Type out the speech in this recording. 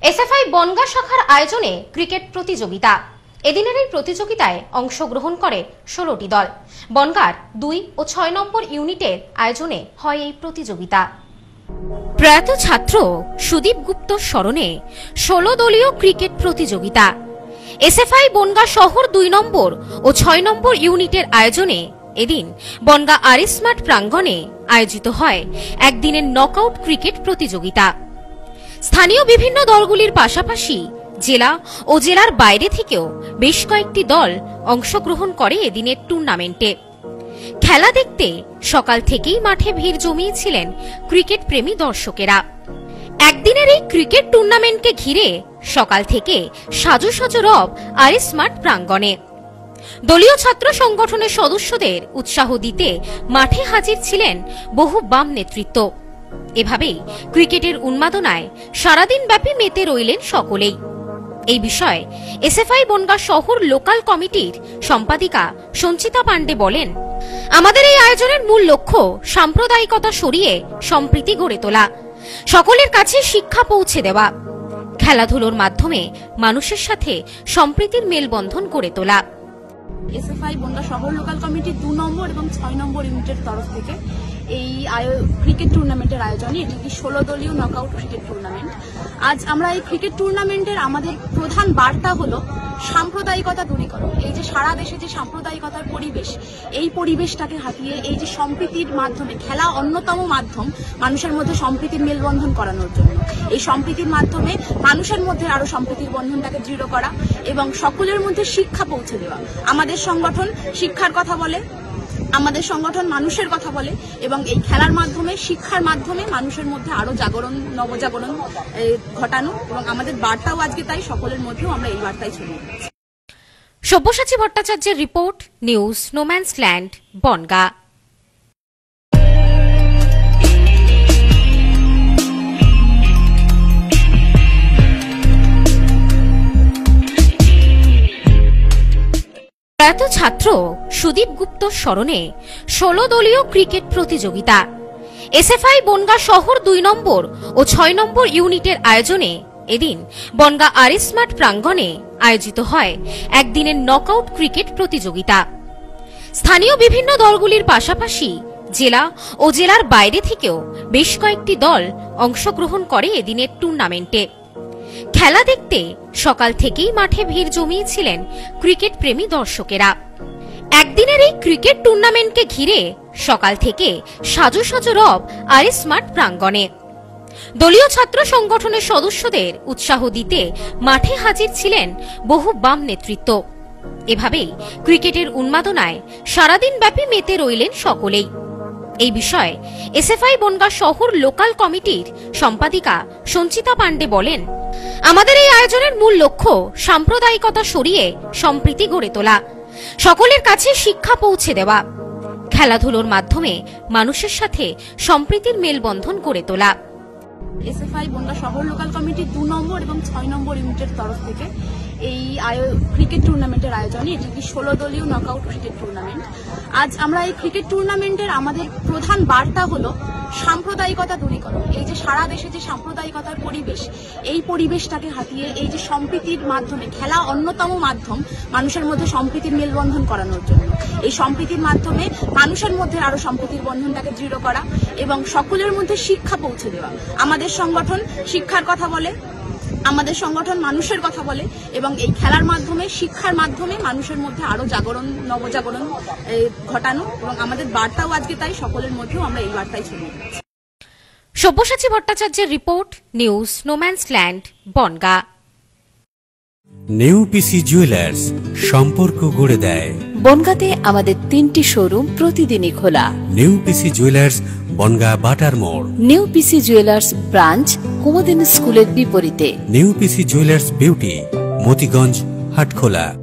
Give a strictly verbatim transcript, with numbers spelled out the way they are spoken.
SFI Bongaon শাখার আয়োজনে cricket প্রতিযোগিতা। এদিনের এই প্রতিযোগিতায় অংশগ্রহণ করে ষোলোটি দল। বনগাঁর দুই ও ছয় নম্বর ইউনিটের আয়োজনে হয় এই প্রতিযোগিতা। প্রয়াত ছাত্র সুদীপ গুপ্ত স্মরণে ষোলো দলীয় ক্রিকেট প্রতিযোগিতা। এসএফআই বনগাঁ শহর দুই নম্বর ও ছয় নম্বর ইউনিটের আয়োজনে এদিন বনগাঁ আরএস মাঠ প্রাঙ্গণে আয়োজিত হয় একদিনের নকআউট ক্রিকেট প্রতিযোগিতা। স্থানীয় বিভিন্ন দলগুলির পাশাপাশি জেলা ও জেলার বাইরে থেকেও বেশ কয়েকটি দল অংশগ্রহণ করে এদিনের টুর্নামেন্টে। খেলা দেখতে সকাল থেকেই মাঠে ভিড় জমিয়েছিলেন ক্রিকেট প্রেমী দর্শকেরা। একদিনের এই ক্রিকেট টুর্নামেন্টকে ঘিরে সকাল থেকে সাজো সাজো রব আরএস মাঠ প্রাঙ্গণে। দলীয় ছাত্র সংগঠনের সদস্যদের উৎসাহ দিতে মাঠে হাজির ছিলেন বহু বাম নেতৃত্ব। এভাবেই ক্রিকেটের উন্মাদনায় সারাদিন ব্যাপী মেতে রইলেন সকলেই। এই বিষয়ে এসএফআই বনগাঁ শহর লোকাল কমিটির সম্পাদিকা সঞ্চিতা পান্ডে বলেন, আমাদের এই আয়োজনের মূল লক্ষ্য সাম্প্রদায়িকতা সরিয়ে সম্প্রীতি গড়ে তোলা, সকলের কাছে শিক্ষা পৌঁছে দেওয়া, খেলাধুলোর মাধ্যমে মানুষের সাথে সম্প্রীতির মেলবন্ধন গড়ে তোলা। এসএফআই বনগাঁ শহর লোকাল কমিটির দু নম্বর এবং ছয় নম্বর ইউনিটের তরফ থেকে এই ক্রিকেট টুর্নামেন্টের আয়োজনে এটি একটি ষোলো দলীয় নকআউট ক্রিকেট টুর্নামেন্ট। আজ আমরা এই ক্রিকেট টুর্নামেন্টের আমাদের প্রধান বার্তা হলো সাম্প্রদায়িকতা দূরীকরণ। এই যে সারা দেশে যে সাম্প্রদায়িকতার পরিবেশ, এই পরিবেশটাকে হাতিয়ে এই যে সম্প্রীতির মাধ্যমে, খেলা অন্যতম মাধ্যম মানুষের মধ্যে সম্প্রীতির মেলবন্ধন করানোর জন্য। এই সম্প্রীতির মাধ্যমে মানুষের মধ্যে আরো সম্প্রীতির বন্ধনটাকে দৃঢ় করা এবং সকলের মধ্যে শিক্ষা পৌঁছে দেওয়া। আমাদের সংগঠন শিক্ষার কথা বলে, আমাদের সংগঠন মানুষের কথা বলে এবং এই খেলার মাধ্যমে, শিক্ষার মাধ্যমে মানুষের মধ্যে আরো জাগরণ, নবজাগরণ ঘটানো এবং আমাদের বার্তাও আজকে তাই সকলের মধ্যেও আমরা এই বার্তাই ছড়িয়ে দিচ্ছি। সব্যসাচী ভট্টাচার্যের রিপোর্ট, নিউজ নোম্যান্সল্যান্ড, বনগাঁ। প্রয়াত ছাত্র সুদীপ গুপ্ত স্মরণে ষোলো দলীয় ক্রিকেট প্রতিযোগিতা। এসএফআই বনগাঁ শহর দুই নম্বর ও ছয় নম্বর ইউনিটের আয়োজনে এদিন বনগাঁ আরএস মাঠ প্রাঙ্গণে আয়োজিত হয় একদিনের নকআউট ক্রিকেট প্রতিযোগিতা। স্থানীয় বিভিন্ন দলগুলির পাশাপাশি জেলা ও জেলার বাইরে থেকেও বেশ কয়েকটি দল অংশগ্রহণ করে এদিনের টুর্নামেন্টে। খেলা দেখতে সকাল থেকেই মাঠে ভিড় জমিয়েছিলেন ক্রিকেট প্রেমী দর্শকেরা। একদিনের এই ক্রিকেট টুর্নামেন্টকে ঘিরে সকাল থেকে সাজো সাজো রব আরএস মাঠ প্রাঙ্গণে। দলীয় ছাত্র সংগঠনের সদস্যদের উৎসাহ দিতে মাঠে হাজির ছিলেন বহু বাম নেতৃত্ব। এভাবেই ক্রিকেটের উন্মাদনায় সারাদিন ব্যাপী মেতে রইলেন সকলেই। এই বিষয়ে এসএফআই বনগাঁ শহর লোকাল কমিটির সম্পাদিকা সঞ্চিতা পান্ডে বলেন, আমাদের এই আয়োজনের মূল লক্ষ্য সাম্প্রদায়িকতা সরিয়ে সম্প্রীতি গড়ে তোলা, সকলের কাছে শিক্ষা পৌঁছে দেওয়া, খেলাধুলোর মাধ্যমে মানুষের সাথে সম্প্রীতির মেলবন্ধন গড়ে তোলা। এসএফআই বনগাঁ শহর লোকাল কমিটির দু নম্বর এবং ছয় নম্বর ইউনিটের তরফ থেকে এই ক্রিকেট টুর্নামেন্টের আয়োজনে এটি একটি ষোলো দলীয় নকআউট ক্রিকেট টুর্নামেন্ট। আজ আমরা এই ক্রিকেট টুর্নামেন্টের আমাদের প্রধান বার্তা হলো সাম্প্রদায়িকতা দূরীকরণ। এই যে সারা দেশে যে সাম্প্রদায়িকতার পরিবেশ, এই পরিবেশটাকে হাতিয়ে এই যে সম্প্রীতির মাধ্যমে, খেলা অন্যতম মাধ্যম মানুষের মধ্যে সম্প্রীতির মেলবন্ধন করানোর জন্য। এই সম্প্রীতির মাধ্যমে মানুষের মধ্যে আরো সম্প্রীতির বন্ধনটাকে দৃঢ় করা এবং সকলের মধ্যে শিক্ষা পৌঁছে দেওয়া। আমাদের সংগঠন শিক্ষার কথা বলে, আমাদের সংগঠন মানুষের কথা বলে এবং এই খেলার মাধ্যমে, শিক্ষার মাধ্যমে মানুষের মধ্যে আরো জাগরণ, নবজাগরণ ঘটানো এবং আমাদের বার্তাও আজকে তাই সকলের মধ্যেও আমরা এই বার্তাই ছড়িয়ে দিচ্ছি। সব্যসাচী ভট্টাচার্যের রিপোর্ট, নিউজ নোম্যান্সল্যান্ড, বনগাঁ। নেউপিসি জুয়েলার্স সম্পর্ক গড়ে দেয়। বনগাঁতে আমাদের তিনটি শোরুম প্রতিদিনই খোলা। নেউপিসি জুয়েলার্স, বনগাঁ বাটার মোড়। নেউপিসি জুয়েলার্স ব্রাঞ্চ কুমুদিনী স্কুলের বিপরীতে। নেউপিসি জুয়েলার্স বিউটি, মতিগঞ্জ, হাটখোলা।